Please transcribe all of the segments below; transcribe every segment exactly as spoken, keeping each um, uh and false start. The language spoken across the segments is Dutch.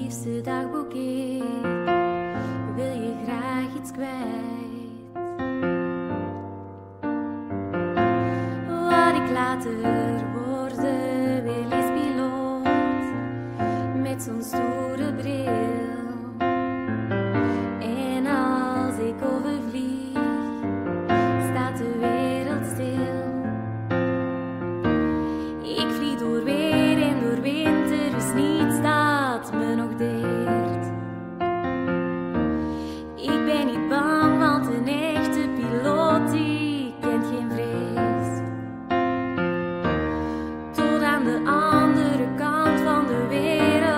liefste dagboek, ik wil je graag iets kwijt. Wat ik later worden wil is piloot, met zo'n stoere bril. En als ik overvlieg, staat de wereld stil. Ik vlieg door weer en door wind, er is niets dat me nog deert. Ik ben niet bang, want een echte piloot die kent geen vrees. Tot aan de andere kant van de wereld.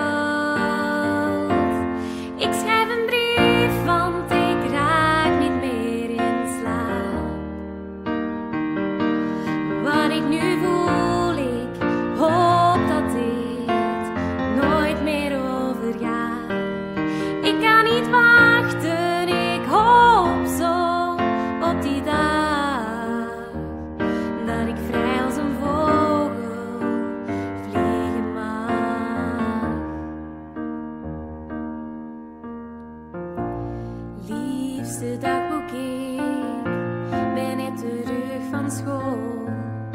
Ik schrijf een brief, want ik raak niet meer in slaap. Wat ik nu voel, ik hoop dat dit nooit meer overgaat. Ik kan niet wachten, ik hoop zo op die dag dat ik vrij als een vogel vliegen mag. Liefste dagboek, ik ben net terug van school.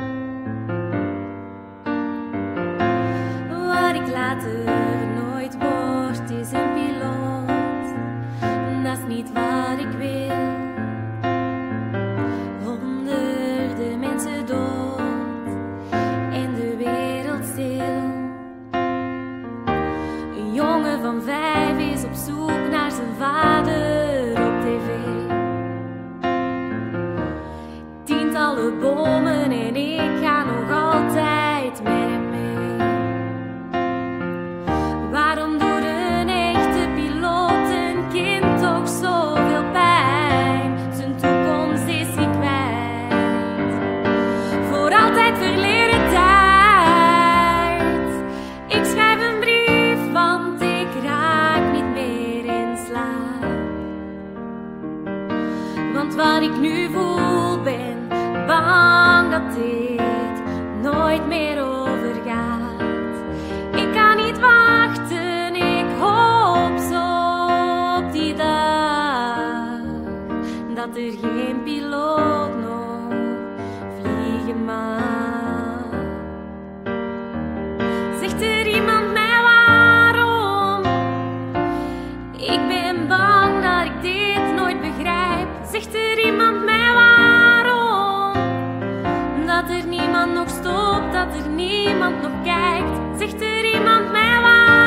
Wat ik later nooit word is een piloot, dat is niet wat ik wil. Honderden mensen dood en de wereld stil. Een jongen van vijf is op zoek naar zijn vader op tv. Tientallen bomen en ik ga nog altijd met hem mee. Waarom doet een echte piloot een kind toch zoveel pijn? Zijn toekomst is hij kwijt, voor altijd verleden tijd. Ik schrijf een brief, want ik raak niet meer in slaap. Want wat ik nu voel, ben bang dat dit nooit meer overgaat. Ik kan niet wachten, ik hoop zo op die dag dat er geen piloot nog vliegen mag. Zegt er iemand mij waarom? Ik ben bang dat ik dit nooit begrijp. Zegt er iemand mij waarom? Dat er niemand nog stopt, dat er niemand nog kijkt. Zegt er iemand mij waarom?